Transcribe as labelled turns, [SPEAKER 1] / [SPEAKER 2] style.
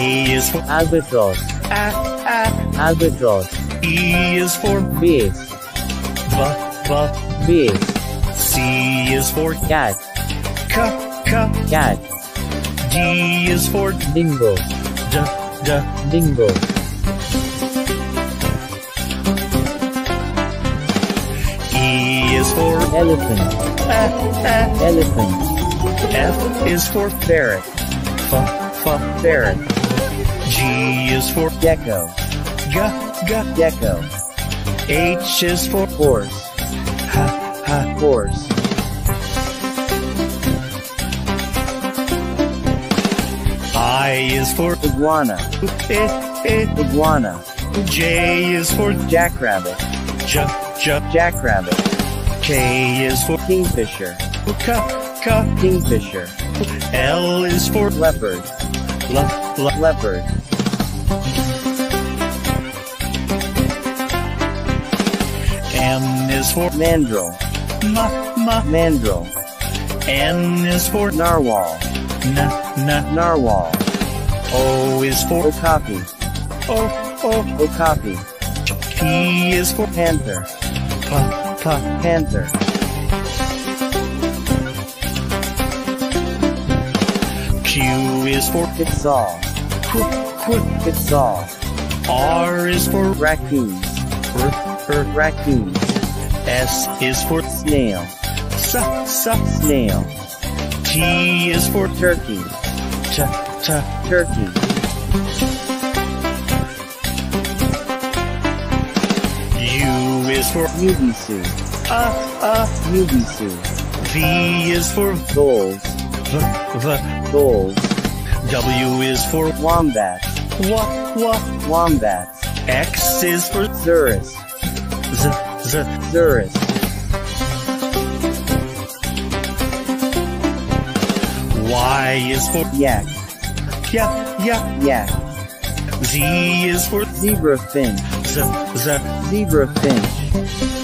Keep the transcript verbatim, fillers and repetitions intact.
[SPEAKER 1] A is for
[SPEAKER 2] albatross,
[SPEAKER 1] A, A.
[SPEAKER 2] albatross.
[SPEAKER 1] B is for
[SPEAKER 2] Base,
[SPEAKER 1] B, B.
[SPEAKER 2] base.
[SPEAKER 1] C is for
[SPEAKER 2] Cat,
[SPEAKER 1] C, C.
[SPEAKER 2] cat.
[SPEAKER 1] D is for
[SPEAKER 2] Dingo,
[SPEAKER 1] D, D.
[SPEAKER 2] dingo.
[SPEAKER 1] E is for
[SPEAKER 2] Elephant,
[SPEAKER 1] A, A.
[SPEAKER 2] elephant.
[SPEAKER 1] F is for
[SPEAKER 2] Ferret,
[SPEAKER 1] F, F.
[SPEAKER 2] ferret.
[SPEAKER 1] G is for
[SPEAKER 2] Gecko,
[SPEAKER 1] G, G.
[SPEAKER 2] gecko.
[SPEAKER 1] H is for
[SPEAKER 2] Horse,
[SPEAKER 1] H, H.
[SPEAKER 2] horse.
[SPEAKER 1] I is for
[SPEAKER 2] Iguana,
[SPEAKER 1] I, I.
[SPEAKER 2] iguana.
[SPEAKER 1] J is for
[SPEAKER 2] Jackrabbit,
[SPEAKER 1] J, J.
[SPEAKER 2] jackrabbit.
[SPEAKER 1] K is for
[SPEAKER 2] Kingfisher,
[SPEAKER 1] K, K.
[SPEAKER 2] kingfisher.
[SPEAKER 1] L is for
[SPEAKER 2] Leopard,
[SPEAKER 1] L, L.
[SPEAKER 2] leopard.
[SPEAKER 1] M is for
[SPEAKER 2] Mandrill,
[SPEAKER 1] M, M.
[SPEAKER 2] mandrill.
[SPEAKER 1] N is for
[SPEAKER 2] Narwhal,
[SPEAKER 1] N, N.
[SPEAKER 2] narwhal.
[SPEAKER 1] O is for
[SPEAKER 2] Okapi,
[SPEAKER 1] O, O.
[SPEAKER 2] okapi.
[SPEAKER 1] P is for
[SPEAKER 2] Panther,
[SPEAKER 1] P, P.
[SPEAKER 2] panther.
[SPEAKER 1] Q is for
[SPEAKER 2] Quetzal,
[SPEAKER 1] Qu, Qu.
[SPEAKER 2] quetzal.
[SPEAKER 1] R is for
[SPEAKER 2] Raccoons,
[SPEAKER 1] R, R.
[SPEAKER 2] raccoons.
[SPEAKER 1] S is for
[SPEAKER 2] Snail,
[SPEAKER 1] S, S.
[SPEAKER 2] snail.
[SPEAKER 1] T is for
[SPEAKER 2] Turkey,
[SPEAKER 1] T, T.
[SPEAKER 2] turkey.
[SPEAKER 1] U is for
[SPEAKER 2] Yubisu,
[SPEAKER 1] Uh, uh.
[SPEAKER 2] yubisu.
[SPEAKER 1] V is for
[SPEAKER 2] Gulls,
[SPEAKER 1] V, V.
[SPEAKER 2] gulls.
[SPEAKER 1] W is for
[SPEAKER 2] Wombat,
[SPEAKER 1] W, W.
[SPEAKER 2] wombats.
[SPEAKER 1] X is for
[SPEAKER 2] Zurus,
[SPEAKER 1] Z, Z.
[SPEAKER 2] zurus.
[SPEAKER 1] Y is for
[SPEAKER 2] Yak,
[SPEAKER 1] Yeah, yeah.
[SPEAKER 2] yak.
[SPEAKER 1] Z is for
[SPEAKER 2] Zebra finch,
[SPEAKER 1] Z, Z.
[SPEAKER 2] zebra finch.